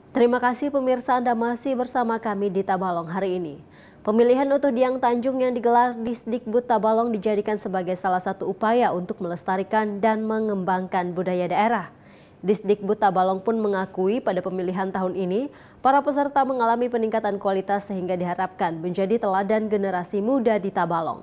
Terima kasih pemirsa, Anda masih bersama kami di Tabalong hari ini. Pemilihan Utuh Diang Tanjung yang digelar di Disdikbud Tabalong dijadikan sebagai salah satu upaya untuk melestarikan dan mengembangkan budaya daerah. Disdikbud Tabalong pun mengakui pada pemilihan tahun ini, para peserta mengalami peningkatan kualitas sehingga diharapkan menjadi teladan generasi muda di Tabalong.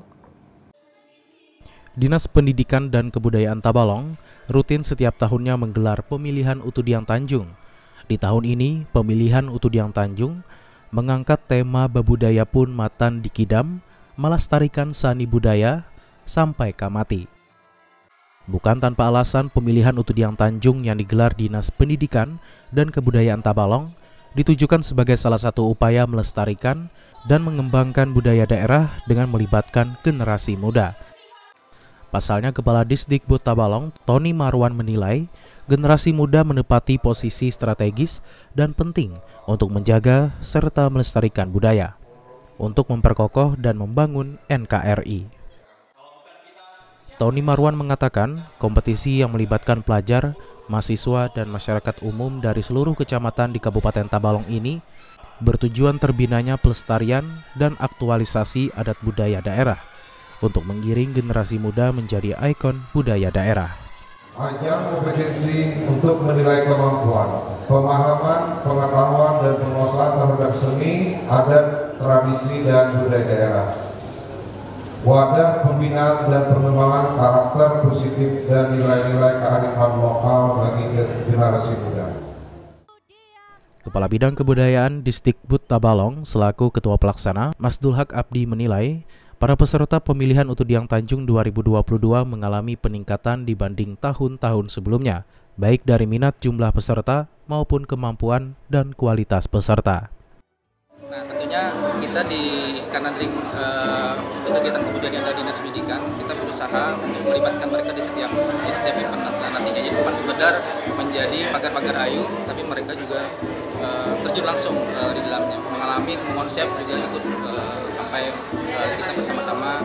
Dinas Pendidikan dan Kebudayaan Tabalong rutin setiap tahunnya menggelar pemilihan Utuh Diang Tanjung. Di tahun ini, pemilihan Utuh Diang Tanjung mengangkat tema Babudaya Pun Matan Dikidam, melestarikan sani budaya sampai kamati. Bukan tanpa alasan, pemilihan Utuh Diang Tanjung yang digelar Dinas Pendidikan dan Kebudayaan Tabalong ditujukan sebagai salah satu upaya melestarikan dan mengembangkan budaya daerah dengan melibatkan generasi muda. Pasalnya, Kepala Disdikbud Tabalong, Tony Marwan menilai generasi muda menepati posisi strategis dan penting untuk menjaga serta melestarikan budaya, untuk memperkokoh dan membangun NKRI. Tony Marwan mengatakan, kompetisi yang melibatkan pelajar, mahasiswa, dan masyarakat umum dari seluruh kecamatan di Kabupaten Tabalong ini bertujuan terbinanya pelestarian dan aktualisasi adat budaya daerah untuk menggiring generasi muda menjadi ikon budaya daerah. Ajang kompetensi untuk menilai kemampuan, pemahaman, pengetahuan, dan penguasaan terhadap seni, adat, tradisi, dan budaya daerah. Wadah pembinaan dan pengembangan karakter positif dan nilai-nilai kearifan lokal bagi generasi muda. Kepala Bidang Kebudayaan Disdikbud Tabalong selaku Ketua Pelaksana, Mas Dulhak Abdi menilai para peserta pemilihan Utuh Diang Tanjung 2022 mengalami peningkatan dibanding tahun-tahun sebelumnya, baik dari minat jumlah peserta maupun kemampuan dan kualitas peserta. Nah, tentunya kita untuk kegiatan kebudayaan dari Dinas Pendidikan, kita berusaha untuk melibatkan mereka di setiap event. Nah, nantinya jadi bukan sekedar menjadi pagar-pagar ayu, tapi mereka juga terjun langsung di dalamnya, mengalami konsep juga ikut sampai kita bersama-sama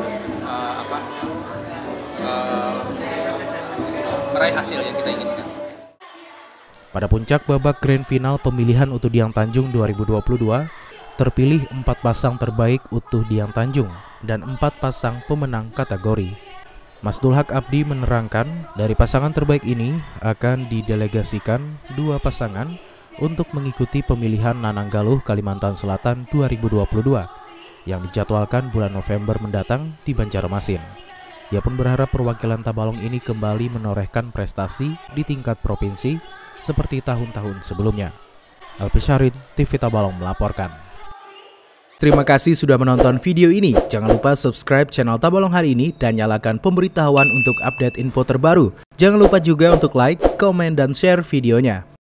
meraih hasil yang kita inginkan. Pada puncak babak grand final pemilihan Utuh Diang Tanjung 2022, terpilih 4 pasang terbaik Utuh Diang Tanjung dan 4 pasang pemenang kategori. Mas Dulhak Abdi menerangkan, dari pasangan terbaik ini akan didelegasikan 2 pasangan untuk mengikuti pemilihan Nananggaluh Kalimantan Selatan 2022 yang dijadwalkan bulan November mendatang di Banjarmasin. Ia pun berharap perwakilan Tabalong ini kembali menorehkan prestasi di tingkat provinsi seperti tahun-tahun sebelumnya. Alpi Syarid, TV Tabalong melaporkan. Terima kasih sudah menonton video ini. Jangan lupa subscribe channel Tabalong hari ini dan nyalakan pemberitahuan untuk update info terbaru. Jangan lupa juga untuk like, komen, dan share videonya.